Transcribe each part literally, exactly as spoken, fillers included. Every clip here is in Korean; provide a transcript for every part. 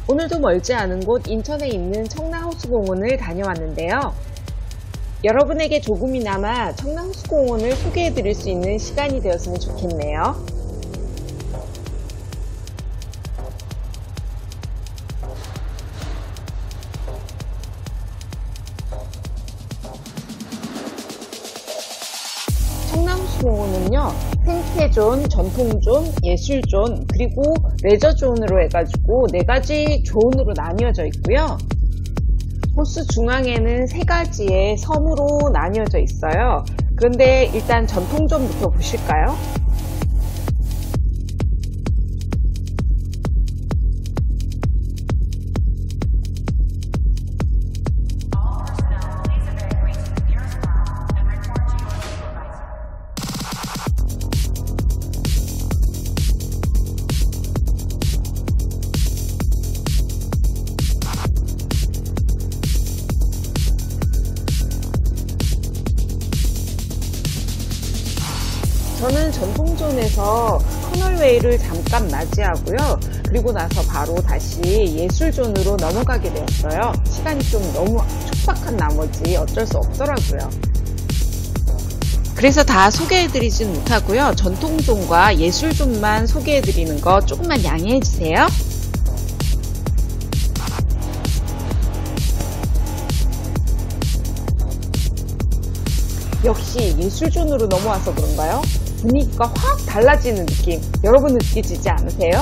오늘도 멀지 않은 곳 인천에 있는 청라호수공원을 다녀왔는데요. 여러분에게 조금이나마 청라호수공원을 소개해 드릴 수 있는 시간이 되었으면 좋겠네요. 청라호수공원은요, 생태존, 전통존, 예술존, 그리고 레저존으로 해가지고 네 가지 존으로 나뉘어져 있고요. 호수 중앙에는 세 가지의 섬으로 나뉘어져 있어요. 그런데 일단 전통존부터 보실까요? 저는 전통존에서 터널웨이를 잠깐 맞이하고요. 그리고 나서 바로 다시 예술존으로 넘어가게 되었어요. 시간이 좀 너무 촉박한 나머지 어쩔 수 없더라고요. 그래서 다 소개해드리진 못하고요. 전통존과 예술존만 소개해드리는 거 조금만 양해해주세요. 역시 예술존으로 넘어와서 그런가요? 분위기가 확 달라지는 느낌, 여러분 느끼시지 않으세요?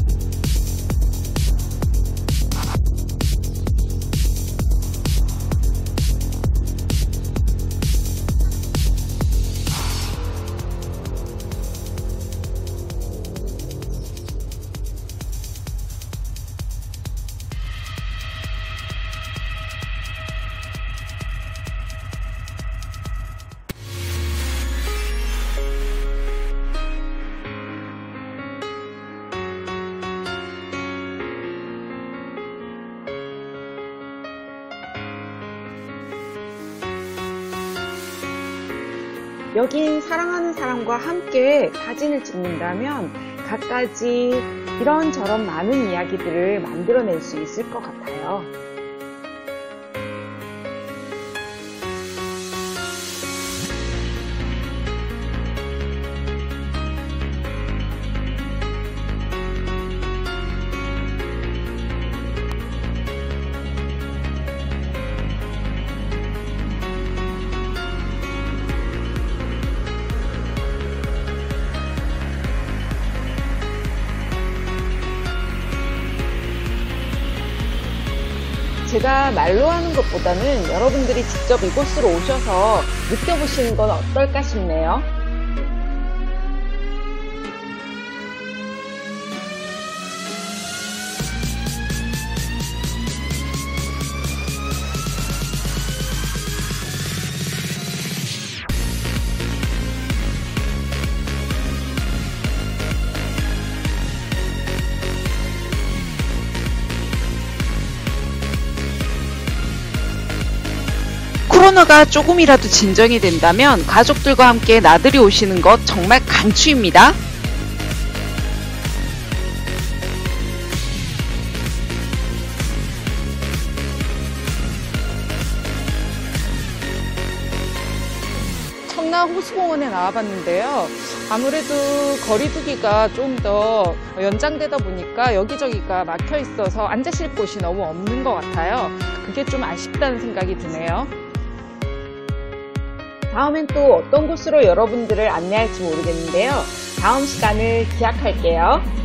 여긴 사랑하는 사람과 함께 사진을 찍는다면 갖가지 이런저런 많은 이야기들을 만들어낼 수 있을 것 같아요. 제가 말로 하는 것보다는 여러분들이 직접 이곳으로 오셔서 느껴보시는 건 어떨까 싶네요. 코로나가 조금이라도 진정이 된다면 가족들과 함께 나들이 오시는 것 정말 강추입니다. 청라호수공원에 나와봤는데요. 아무래도 거리두기가 좀 더 연장되다 보니까 여기저기가 막혀 있어서 앉으실 곳이 너무 없는 것 같아요. 그게 좀 아쉽다는 생각이 드네요. 다음엔 또 어떤 곳으로 여러분들을 안내할지 모르겠는데요. 다음 시간을 기약할게요.